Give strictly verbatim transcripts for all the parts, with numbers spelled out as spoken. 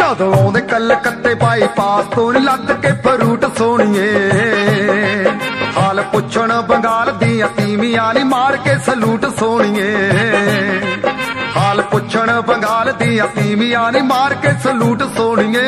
ਜਦੋਂ ਆਉਂਦੇ ਕਲਕੱਤੇ ਬਾਈਪਾਸ ਤੋਂ ਲੱਦ ਕੇ ਫਰੂਟ ਸੋਣੀਏ, ਹਾਲ ਪੁੱਛਣ ਬੰਗਾਲ ਦੀਆਂ ਤੀਵੀਆਂ ਨੀ ਮਾਰ ਕੇ ਸਲੂਟ ਸੋਣੀਏ, ਹਾਲ ਪੁੱਛਣ ਬੰਗਾਲ ਦੀਆਂ ਤੀਵੀਆਂ ਨੀ ਮਾਰ ਕੇ ਸਲੂਟ ਸੋਣੀਏ।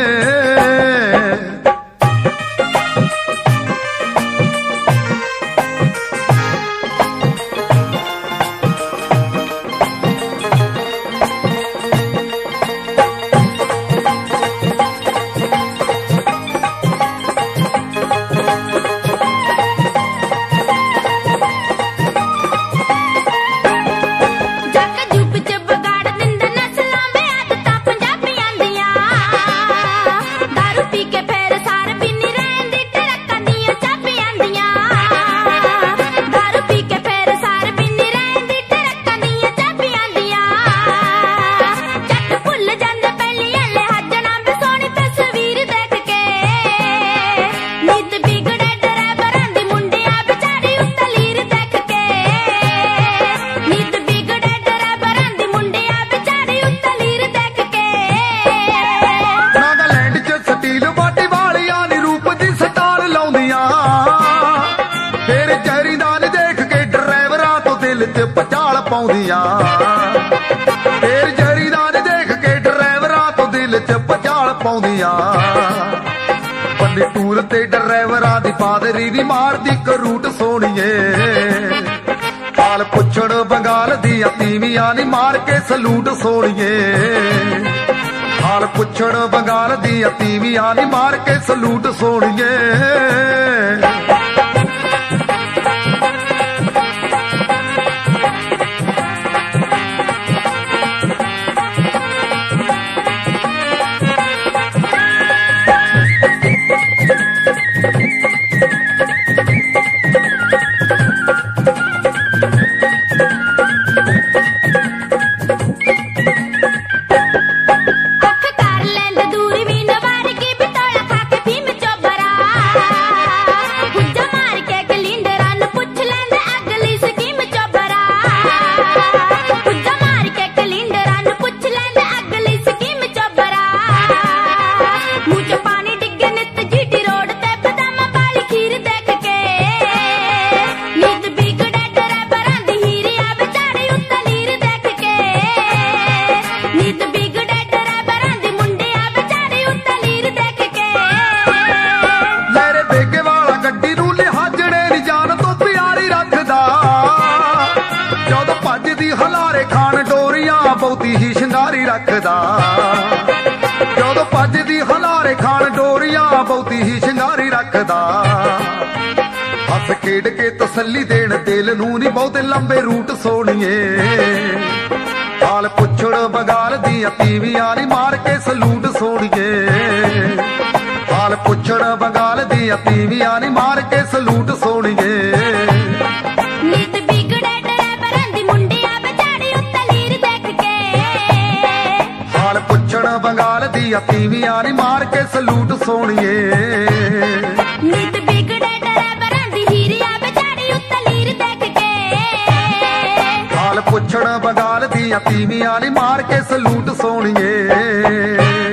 ਪਚਾਲ ਪਾਉਂਦੀਆਂ ਫੇਰ ਜਰੀਦਾਰ ਦੇਖ ਕੇ ਡਰਾਈਵਰਾਂ ਤੋਂ ਦਿਲ ਚ ਪਚਾਲ ਪਾਉਂਦੀਆਂ, ਬੰਦੇ ਟੂਰ ਤੇ ਡਰਾਈਵਰਾਂ ਦੀ ਪਾਦਰੀ ਦੀ ਮਾਰਦੀ ਕਰੂਟ ਸੋਣੀਏ, ਹਾਲ ਪੁੱਛਣ ਬੰਗਾਲ ਦੀਆਂ ਤੀਵੀਆਂ ਨੀ ਮਾਰ ਕੇ ਸਲੂਟ ਸੋਣੀਏ, ਹਾਲ ਪੁੱਛਣ ਬੰਗਾਲ ਦੀਆਂ ਤੀਵੀਆਂ ਨੀ ਮਾਰ ਕੇ ਸਲੂਟ ਸੋਣੀਏ। ਹਲਾਰੇ ਖਾਨ ਡੋਰੀਆਂ ਬਹੁਤੀ ਹੀ ਸ਼ਿੰਗਾਰੀ ਰੱਖਦਾ, ਜਦੋਂ ਭੱਜਦੀ ਹਲਾਰੇ ਖਾਨ ਡੋਰੀਆਂ ਬਹੁਤੀ ਹੀ ਸ਼ਿੰਗਾਰੀ ਰੱਖਦਾ, ਹੱਸ ਖੇਡ ਕੇ ਤਸੱਲੀ ਦੇਣ ਦਿਲ ਨੂੰ ਨੀ ਬਹੁਤੇ ਲੰਬੇ ਰੂਟ ਸੋਣੀਏ, ਹਾਲ ਪੁੱਛਣ ਬੰਗਾਲ ਦੀਆਂ ਤੀਵੀਆਂ ਨੀ ਮਾਰ ਕੇ ਸਲੂਟ ਸੋਣੀਏ, ਹਾਲ ਪੁੱਛਣ ਬੰਗਾਲ ਦੀਆਂ ਤੀਵੀਆਂ ਨੀ ਮਾਰ ਕੇ ਸਲੂਟ ਸੋਣੀਏ। ਪੁੱਛਣ ਬੰਗਾਲ ਦੀਆਂ ਤੀਵੀਆਂ ਨੀ ਮਾਰ ਕੇ ਸਲੂਟ ਸੋਣੀਏ, ਨਿਤ ਬਿਗੜੇ ਡਰਾਈਵਰਾਂ ਦੀ ਹੀਰਿਆ ਵਿਚਾਰੀ ਉੱਤੇ ਲੀਰ ਦੇਖ ਕੇ, ਹਾਲ ਪੁੱਛਣ ਬੰਗਾਲ ਦੀਆਂ ਤੀਵੀਆਂ ਨੀ ਮਾਰ ਕੇ ਸਲੂਟ ਸੋਣੀਏ।